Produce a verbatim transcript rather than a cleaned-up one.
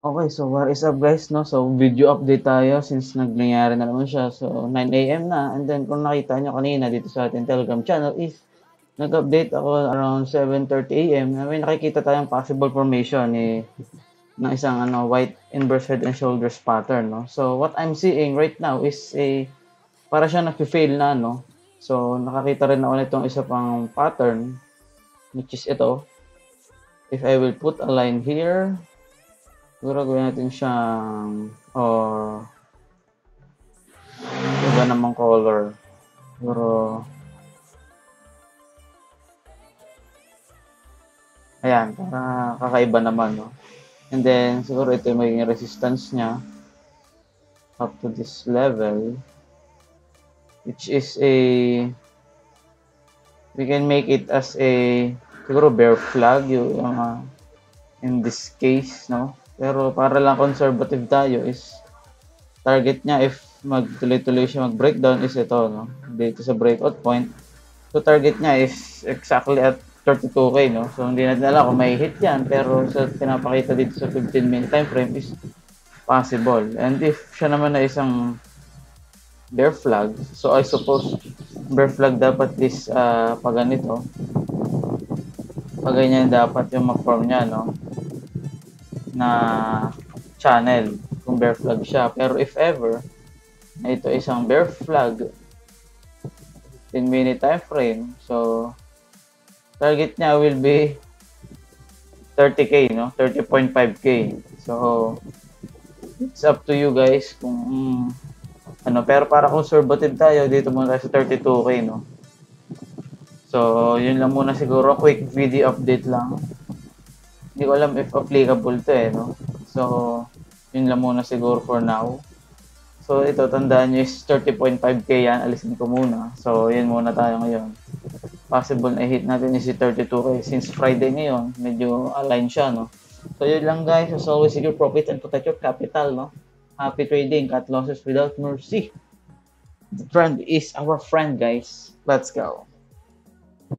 Okay, so what is up guys, no? So video update tayo since nangyayari na naman siya. So nine A M na, and then kung nakita nyo kanina dito sa ating Telegram channel is nag-update ako around seven thirty A M na may nakikita tayong possible formation ni ng isang ano white inverse head and shoulders pattern, no? So what I'm seeing right now is a para siya nag-fail na, no? So nakakita rin ako nitong isa pang pattern which is ito. If I will put a line here, siguro gawin natin siyang or iba namang color. Siguro ayan, para kakaiba naman, no? And then, siguro ito yung magiging resistance niya up to this level, which is a, we can make it as a, siguro bear flag, yung uh, in this case, no? Pero para lang conservative tayo is target niya if magtuloy-tuloy siya mag-breakdown is ito, no? Dito sa breakout point. So target niya is exactly at thirty-two K, no? So hindi natin alam kung may hit yan, pero sa pinapakita dito sa fifteen minute time frame is possible. And if siya naman na isang bear flag, so I suppose bear flag dapat is uh, pag ganito. Pag ganyan dapat yung mag-form niya, no? Na channel kung bear flag siya. Pero if ever na ito isang bear flag fifteen minute time frame, so target niya will be thirty K, no? thirty point five K. So it's up to you guys kung mm, ano, pero para conservative tayo dito muna tayo sa thirty-two K, no? So yun lang muna siguro, quick video update lang. Hindi ko alam if applicable to eh, no? So, yun lang muna siguro for now. So, ito, tandaan nyo is thirty point five K yan. Alisin ko muna. So, yun muna tayo ngayon. Possible na hit natin is si thirty-two K. Since Friday ngayon, medyo align siya, no? So, yun lang guys. As always, secure profit and protect your capital, no? Happy trading. Cut losses without mercy. The trend is our friend, guys. Let's go.